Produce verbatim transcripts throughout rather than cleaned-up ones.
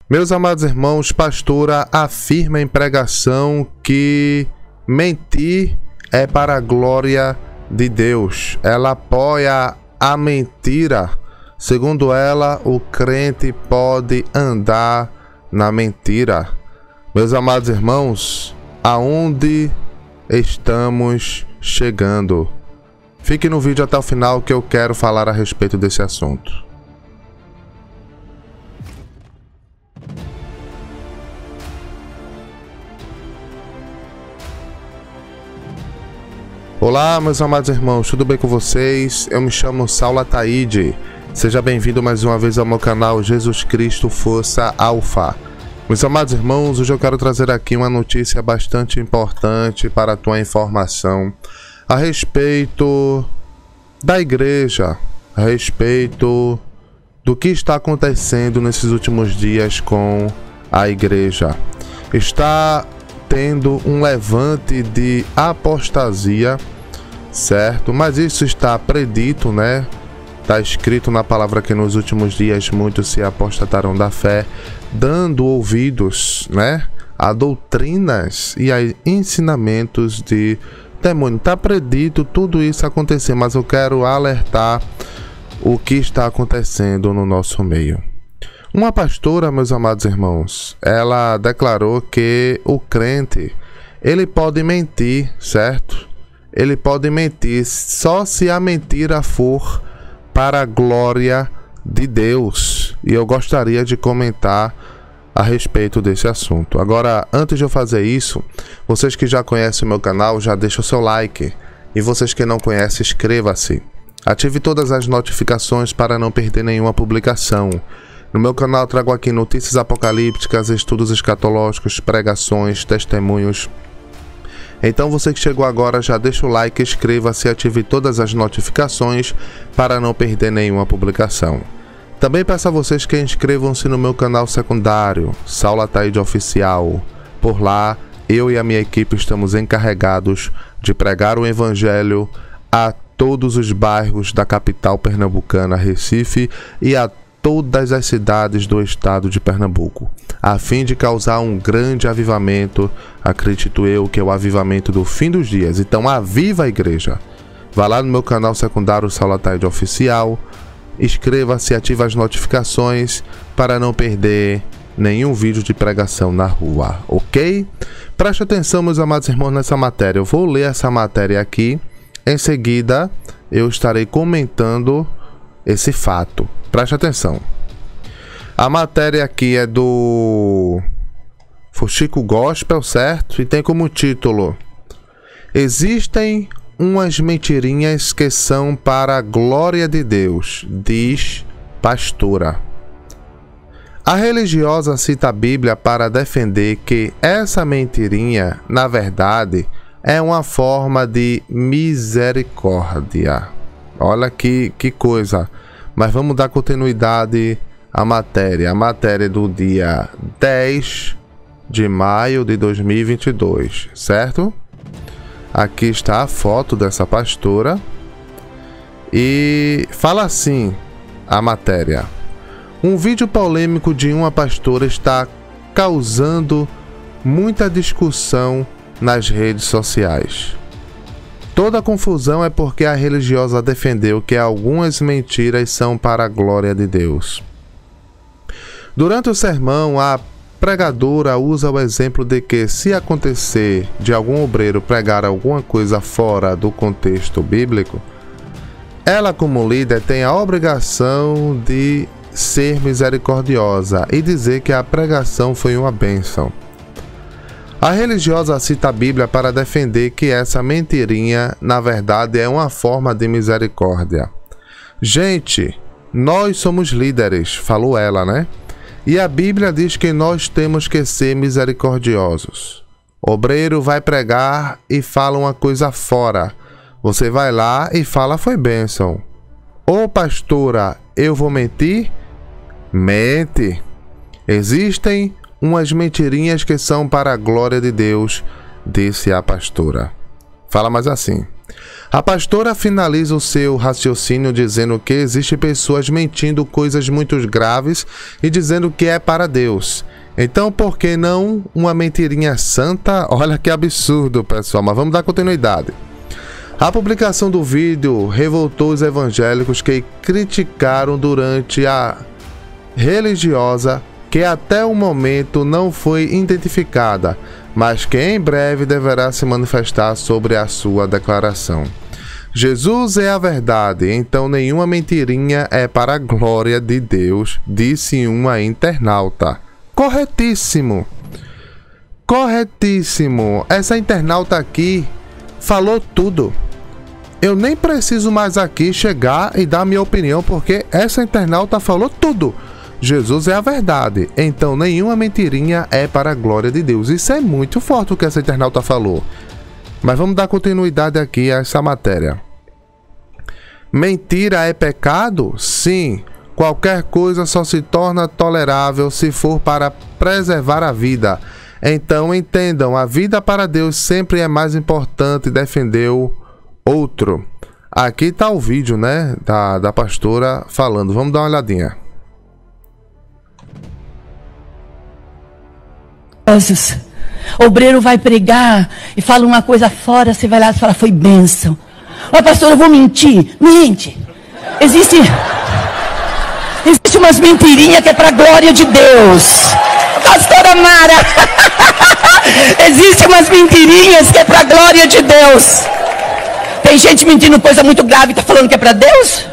Meus amados irmãos, pastora afirma em pregação que mentir é para a glória de Deus. Ela apoia a mentira. Segundo ela, o crente pode andar na mentira. Meus amados irmãos, aonde estamos chegando? Fique no vídeo até o final que eu quero falar a respeito desse assunto. Olá, meus amados irmãos, tudo bem com vocês? Eu me chamo Saulo Ataíde. Seja bem-vindo mais uma vez ao meu canal Jesus Cristo Força Alfa. Meus amados irmãos, hoje eu quero trazer aqui uma notícia bastante importante para a tua informação a respeito da igreja, a respeito do que está acontecendo nesses últimos dias com a igreja. Está tendo um levante de apostasia, certo? Mas isso está predito, né? Está escrito na palavra que nos últimos dias muitos se apostataram da fé, dando ouvidos, né, a doutrinas e a ensinamentos de demônio. Está predito tudo isso acontecer, mas eu quero alertar o que está acontecendo no nosso meio. Uma pastora, meus amados irmãos, ela declarou que o crente, ele pode mentir, certo? Ele pode mentir só se a mentira for para a glória de Deus. E eu gostaria de comentar a respeito desse assunto. Agora, antes de eu fazer isso, vocês que já conhecem o meu canal, já deixa o seu like. E vocês que não conhecem, inscreva-se. Ative todas as notificações para não perder nenhuma publicação. No meu canal trago aqui notícias apocalípticas, estudos escatológicos, pregações, testemunhos. Então você que chegou agora, já deixa o like, inscreva-se e ative todas as notificações para não perder nenhuma publicação. Também peço a vocês que inscrevam-se no meu canal secundário, Saulo Ataíde Oficial. Por lá, eu e a minha equipe estamos encarregados de pregar o evangelho a todos os bairros da capital pernambucana, Recife, e a todas as cidades do estado de Pernambuco, a fim de causar um grande avivamento. Acredito eu que é o avivamento do fim dos dias. Então aviva a igreja. Vá lá no meu canal secundário Saulo Ataíde Oficial, inscreva-se, ative as notificações para não perder nenhum vídeo de pregação na rua, ok? Preste atenção, meus amados irmãos, nessa matéria. Eu vou ler essa matéria aqui, em seguida eu estarei comentando esse fato. Preste atenção. A matéria aqui é do Fuxico Gospel, certo? E tem como título: Existem umas mentirinhas que são para a glória de Deus, diz pastora. A religiosa cita a Bíblia para defender que essa mentirinha, na verdade, é uma forma de misericórdia. Olha que, que coisa. Mas vamos dar continuidade à matéria. A matéria é do dia dez de maio de dois mil e vinte e dois, certo? Aqui está a foto dessa pastora. E fala assim a matéria: um vídeo polêmico de uma pastora está causando muita discussão nas redes sociais. Toda a confusão é porque a religiosa defendeu que algumas mentiras são para a glória de Deus. Durante o sermão, a pregadora usa o exemplo de que, se acontecer de algum obreiro pregar alguma coisa fora do contexto bíblico, ela, como líder, tem a obrigação de ser misericordiosa e dizer que a pregação foi uma bênção. A religiosa cita a Bíblia para defender que essa mentirinha, na verdade, é uma forma de misericórdia. Gente, nós somos líderes, falou ela, né? E a Bíblia diz que nós temos que ser misericordiosos. O obreiro vai pregar e fala uma coisa fora. Você vai lá e fala foi bênção. Ô pastora, eu vou mentir? Mente. Existem umas mentirinhas que são para a glória de Deus, disse a pastora. Fala mais assim: A pastora finaliza o seu raciocínio dizendo que existem pessoas mentindo coisas muito graves e dizendo que é para Deus. Então, por que não uma mentirinha santa? Olha que absurdo, pessoal, mas vamos dar continuidade. A publicação do vídeo revoltou os evangélicos que criticaram durante a religiosa, que até o momento não foi identificada, mas que em breve deverá se manifestar sobre a sua declaração. Jesus é a verdade, então nenhuma mentirinha é para a glória de Deus, disse uma internauta. Corretíssimo. Corretíssimo. Essa internauta aqui falou tudo. Eu nem preciso mais aqui chegar e dar minha opinião, porque essa internauta falou tudo. Jesus é a verdade, então nenhuma mentirinha é para a glória de Deus. Isso é muito forte o que essa internauta falou. Mas vamos dar continuidade aqui a essa matéria. Mentira é pecado? Sim. Qualquer coisa só se torna tolerável se for para preservar a vida. Então entendam, a vida para Deus sempre é mais importante, defendeu outro. Aqui está o vídeo, né, da, da pastora falando. Vamos dar uma olhadinha. Obreiro vai pregar e fala uma coisa fora, você vai lá e fala, foi bênção. Ó, pastor, eu vou mentir. Mente. Existe... Existe umas mentirinhas que é para a glória de Deus. Pastora Mara. Existe umas mentirinhas que é para a glória de Deus. Tem gente mentindo coisa muito grave e tá falando que é para Deus?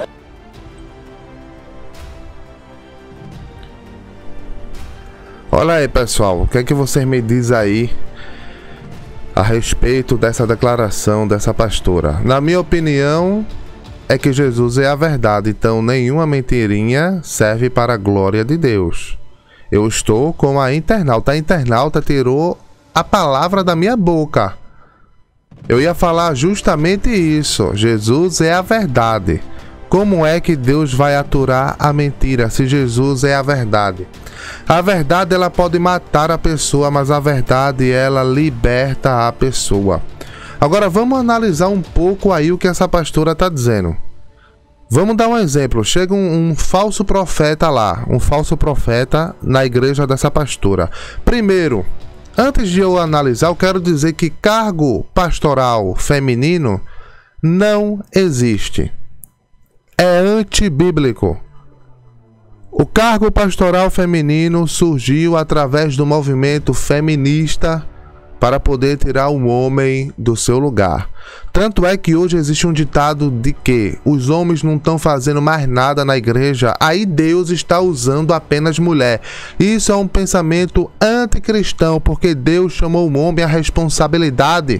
Olha aí, pessoal, o que é que vocês me dizem aí a respeito dessa declaração dessa pastora? Na minha opinião, é que Jesus é a verdade, então nenhuma mentirinha serve para a glória de Deus. Eu estou com a internauta. A internauta tirou a palavra da minha boca. Eu ia falar justamente isso. Jesus é a verdade. Como é que Deus vai aturar a mentira se Jesus é a verdade? A verdade ela pode matar a pessoa, mas a verdade ela liberta a pessoa. Agora vamos analisar um pouco aí o que essa pastora está dizendo. Vamos dar um exemplo. Chega um, um falso profeta lá, um falso profeta na igreja dessa pastora. Primeiro, antes de eu analisar, eu quero dizer que cargo pastoral feminino não existe. É antibíblico. O cargo pastoral feminino surgiu através do movimento feminista para poder tirar o homem do seu lugar. Tanto é que hoje existe um ditado de que os homens não estão fazendo mais nada na igreja, aí Deus está usando apenas mulher. Isso é um pensamento anticristão, porque Deus chamou o homem à responsabilidade.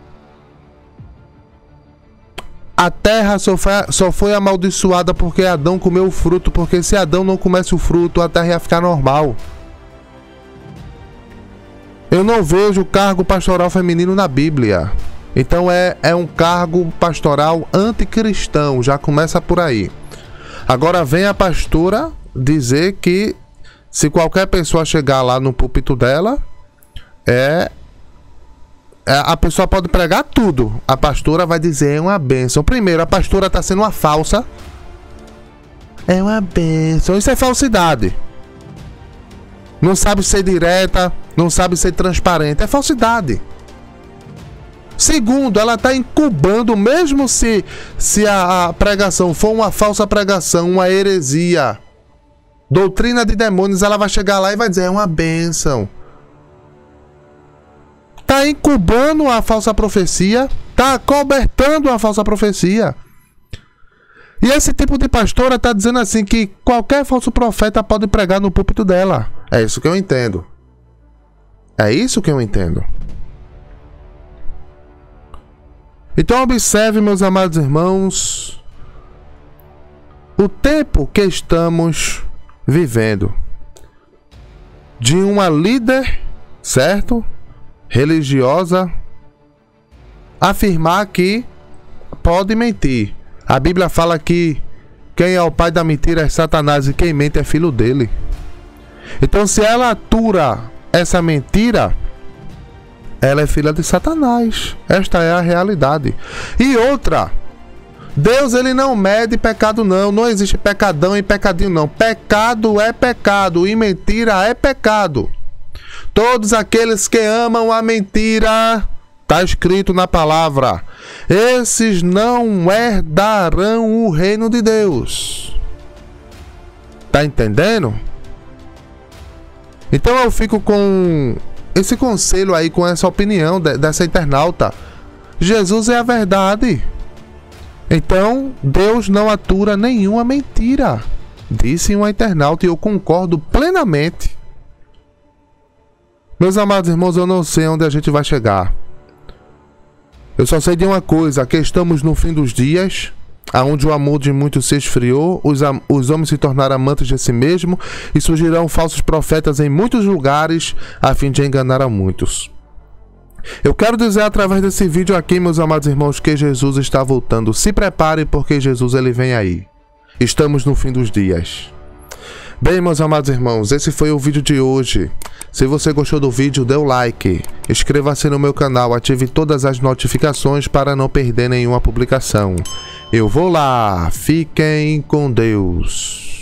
A terra só foi, só foi amaldiçoada porque Adão comeu o fruto, porque se Adão não comesse o fruto, a terra ia ficar normal. Eu não vejo cargo pastoral feminino na Bíblia. Então é, é um cargo pastoral anticristão, já começa por aí. Agora vem a pastora dizer que se qualquer pessoa chegar lá no púlpito dela, é... a pessoa pode pregar tudo. A pastora vai dizer é uma bênção. Primeiro, a pastora está sendo uma falsa. É uma bênção. Isso é falsidade. Não sabe ser direta, não sabe ser transparente. É falsidade. Segundo, ela está incubando, mesmo se, se a, a pregação for uma falsa pregação, uma heresia, doutrina de demônios, ela vai chegar lá e vai dizer é uma bênção. Está incubando a falsa profecia, está cobertando a falsa profecia. E esse tipo de pastora está dizendo assim que qualquer falso profeta pode pregar no púlpito dela. É isso que eu entendo. É isso que eu entendo. Então observe, meus amados irmãos, o tempo que estamos vivendo. De uma líder, certo? Religiosa, afirmar que pode mentir. A Bíblia fala que quem é o pai da mentira é Satanás e quem mente é filho dele. Então se ela atura essa mentira, ela é filha de Satanás. Esta é a realidade. E outra, Deus ele não mede pecado não, não existe pecadão e pecadinho não. Pecado é pecado e mentira é pecado. Todos aqueles que amam a mentira, está escrito na palavra, esses não herdarão o reino de Deus. Tá entendendo? Então eu fico com esse conselho aí, com essa opinião de, dessa internauta. Jesus é a verdade. Então Deus não atura nenhuma mentira, disse uma internauta, e eu concordo plenamente. Meus amados irmãos, eu não sei onde a gente vai chegar. Eu só sei de uma coisa, que estamos no fim dos dias, aonde o amor de muitos se esfriou, os, os homens se tornaram amantes de si mesmo, e surgirão falsos profetas em muitos lugares, a fim de enganar a muitos. Eu quero dizer através desse vídeo aqui, meus amados irmãos, que Jesus está voltando. Se prepare, porque Jesus ele vem aí. Estamos no fim dos dias. Bem, meus amados irmãos, esse foi o vídeo de hoje. Se você gostou do vídeo, dê o like, inscreva-se no meu canal, ative todas as notificações para não perder nenhuma publicação. Eu vou lá, fiquem com Deus.